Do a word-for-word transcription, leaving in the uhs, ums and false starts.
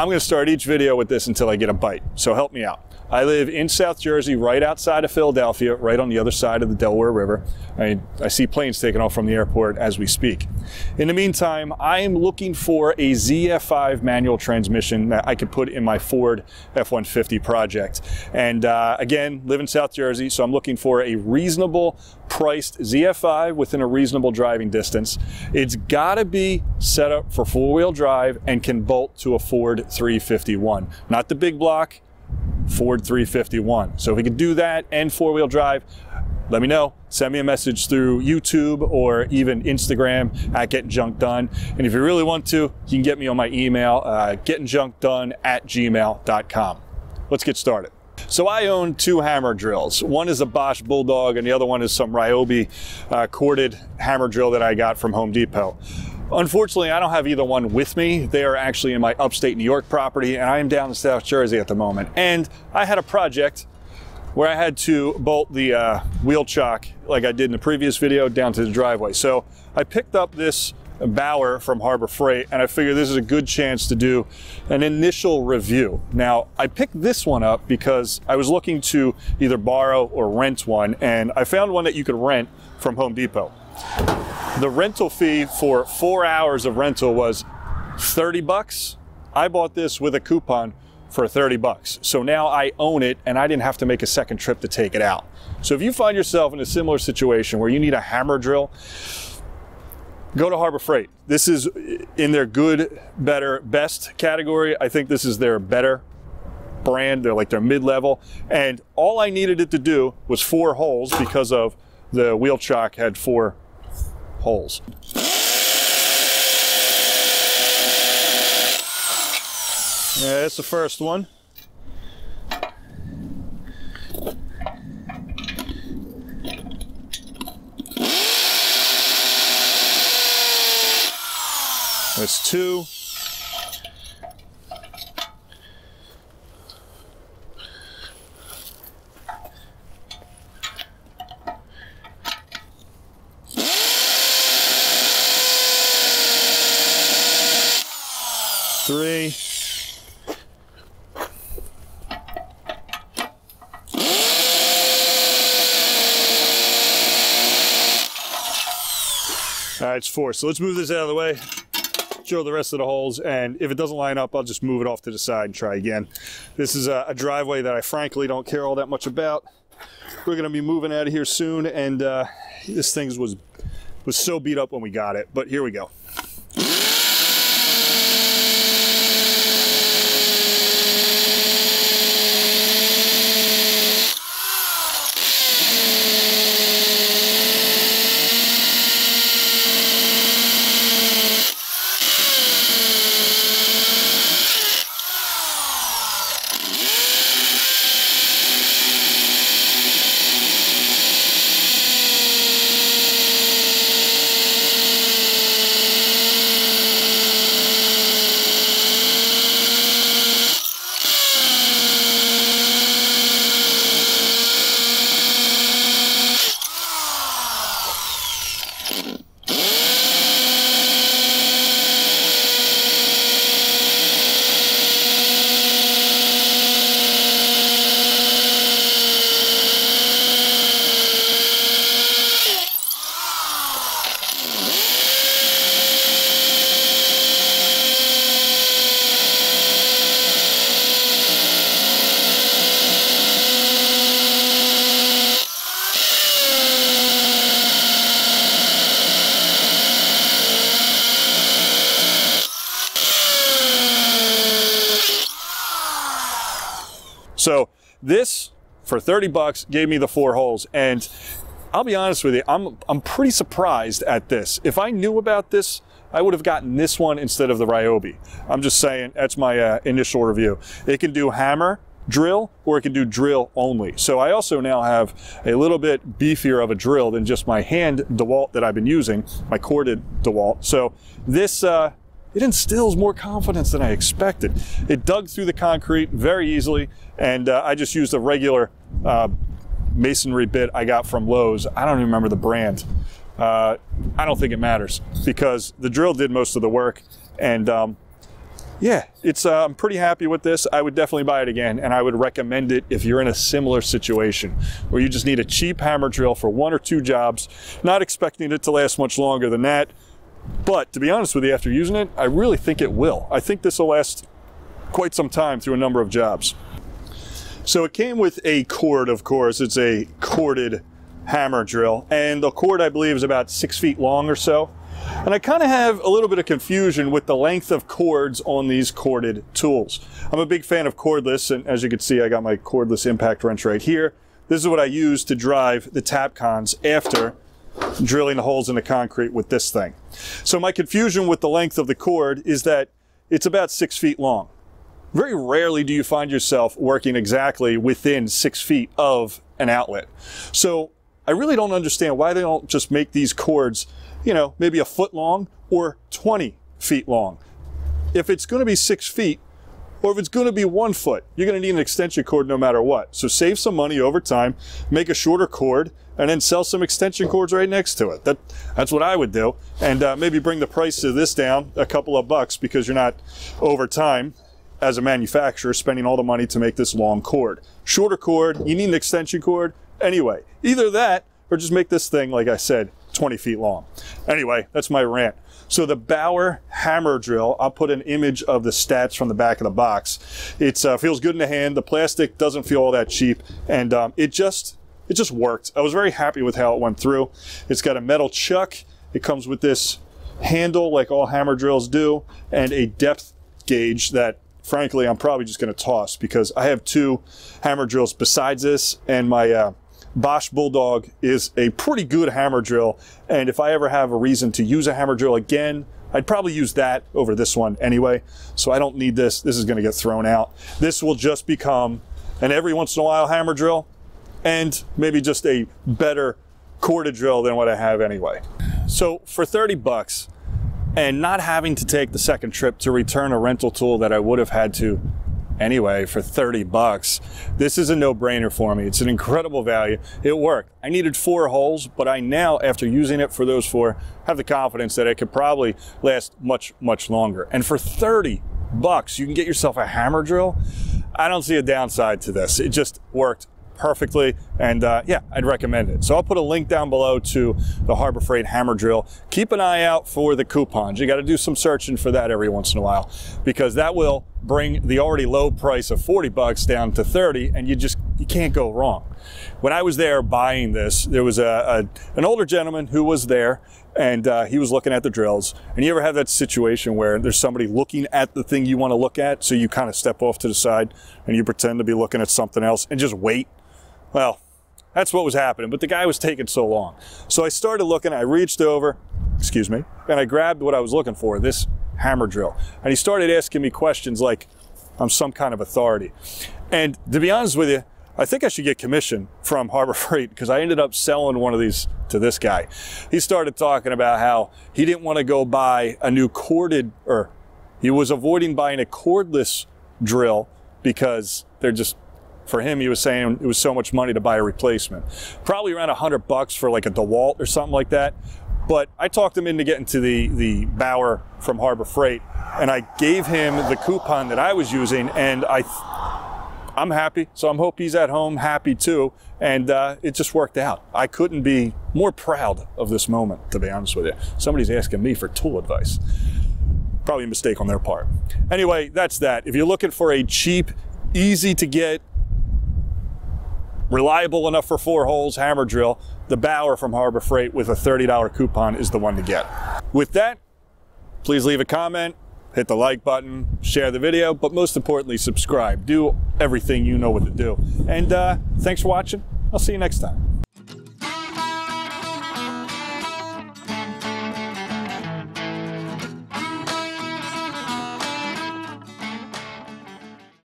I'm gonna start each video with this until I get a bite, so help me out. I live in South Jersey, right outside of Philadelphia, right on the other side of the Delaware River. I, I see planes taking off from the airport as we speak. In the meantime, I am looking for a Z F five manual transmission that I could put in my Ford F one fifty project. And uh, again, live in South Jersey, so I'm looking for a reasonable priced Z F five within a reasonable driving distance. It's gotta be set up for four-wheel drive and can bolt to a Ford three fifty-one. Not the big block, Ford three fifty-one. So if we could do that and four-wheel drive, let me know. Send me a message through YouTube or even Instagram at Getting Junk Done. And if you really want to, you can get me on my email, uh, getting junk done at gmail dot com. Let's get started. So I own two hammer drills. One is a Bosch Bulldog and the other one is some Ryobi uh, corded hammer drill that I got from Home Depot. Unfortunately, I don't have either one with me. They are actually in my upstate New York property, and I am down in South Jersey at the moment. And I had a project where I had to bolt the uh, wheel chock, like I did in the previous video, down to the driveway. So I picked up this Bauer from Harbor Freight, and I figured this is a good chance to do an initial review. Now, I picked this one up because I was looking to either borrow or rent one, and I found one that you could rent from Home Depot. The rental fee for four hours of rental was thirty bucks. I bought this with a coupon for thirty bucks. So now I own it and I didn't have to make a second trip to take it out. So if you find yourself in a similar situation where you need a hammer drill, go to Harbor Freight. This is in their good, better, best category. I think this is their better brand. They're like their mid-level. And all I needed it to do was four holes because of the wheel chock had four holes. Yeah, that's the first one. That's two. Three. All right, it's four. So let's move this out of the way, drill the rest of the holes, and if it doesn't line up, I'll just move it off to the side and try again. This is a, a driveway that I frankly don't care all that much about. We're gonna be moving out of here soon, and uh, this thing was, was so beat up when we got it, but here we go. So this, for thirty bucks, gave me the four holes. And I'll be honest with you, I'm, I'm pretty surprised at this. If I knew about this, I would have gotten this one instead of the Ryobi. I'm just saying, that's my uh, initial review. It can do hammer, drill, or it can do drill only. So I also now have a little bit beefier of a drill than just my hand DeWalt that I've been using, my corded DeWalt. So this, uh, it instills more confidence than I expected. It dug through the concrete very easily, and uh, I just used a regular uh, masonry bit I got from Lowe's. I don't even remember the brand. Uh, I don't think it matters because the drill did most of the work, and um, yeah, it's uh, I'm pretty happy with this. I would definitely buy it again, and I would recommend it if you're in a similar situation where you just need a cheap hammer drill for one or two jobs, not expecting it to last much longer than that. But to be honest with you, after using it, I really think it will. I think this will last quite some time through a number of jobs. So it came with a cord, of course. It's a corded hammer drill, and the cord, I believe, is about six feet long or so. And I kind of have a little bit of confusion with the length of cords on these corded tools. I'm a big fan of cordless, and as you can see, I got my cordless impact wrench right here. This is what I use to drive the Tapcons after drilling the holes in the concrete with this thing. So my confusion with the length of the cord is that it's about six feet long. Very rarely do you find yourself working exactly within six feet of an outlet. So I really don't understand why they don't just make these cords, you know, maybe a foot long or twenty feet long. If it's going to be six feet, or if it's going to be one foot, you're going to need an extension cord no matter what. So save some money over time, make a shorter cord, and then sell some extension cords right next to it. That, that's what I would do. And uh, maybe bring the price of this down a couple of bucks, because you're not, over time, as a manufacturer, spending all the money to make this long cord. Shorter cord, you need an extension cord. Anyway, either that, or just make this thing, like I said, twenty feet long. Anyway, that's my rant. So the Bauer hammer drill, I'll put an image of the stats from the back of the box. It uh, feels good in the hand. The plastic doesn't feel all that cheap, and um, it just it just worked. I was very happy with how it went through. It's got a metal chuck. It comes with this handle like all hammer drills do, and a depth gauge that, frankly, I'm probably just going to toss, because I have two hammer drills besides this, and my uh, Bosch Bulldog is a pretty good hammer drill, and if I ever have a reason to use a hammer drill again, I'd probably use that over this one anyway. So I don't need this. This is going to get thrown out. This will just become an every once in a while hammer drill, and maybe just a better corded drill than what I have anyway. So for thirty bucks, and not having to take the second trip to return a rental tool that I would have had to anyway for thirty bucks, this is a no-brainer for me. It's an incredible value. It worked. I needed four holes, but I now, after using it for those four, have the confidence that it could probably last much, much longer. And for thirty bucks, you can get yourself a hammer drill. I don't see a downside to this. It just worked perfectly, and uh, yeah, I'd recommend it. So I'll put a link down below to the Harbor Freight hammer drill. Keep an eye out for the coupons. You got to do some searching for that every once in a while, because that will bring the already low price of forty bucks down to thirty, and you just you can't go wrong. When I was there buying this, there was a, a an older gentleman who was there, and uh, he was looking at the drills. And you ever have that situation where there's somebody looking at the thing you want to look at, so you kind of step off to the side and you pretend to be looking at something else and just wait? Well, that's what was happening, but the guy was taking so long. So I started looking, I reached over, excuse me, and I grabbed what I was looking for, this hammer drill. And he started asking me questions like I'm some kind of authority. And to be honest with you, I think I should get commission from Harbor Freight, because I ended up selling one of these to this guy. He started talking about how he didn't want to go buy a new corded, or he was avoiding buying a cordless drill because they're just, for him, he was saying it was so much money to buy a replacement. Probably around a hundred bucks for like a DeWalt or something like that. But I talked him into getting to the, the Bauer from Harbor Freight, and I gave him the coupon that I was using, and I, I'm happy. So I'm hope he's at home happy too. And uh, it just worked out. I couldn't be more proud of this moment, to be honest with you. Somebody's asking me for tool advice. Probably a mistake on their part. Anyway, that's that. If you're looking for a cheap, easy to get, reliable enough for four holes hammer drill, the Bauer from Harbor Freight with a thirty dollar coupon is the one to get. With that, please leave a comment, hit the like button, share the video, but most importantly, subscribe. Do everything you know what to do. And uh, thanks for watching. I'll see you next time.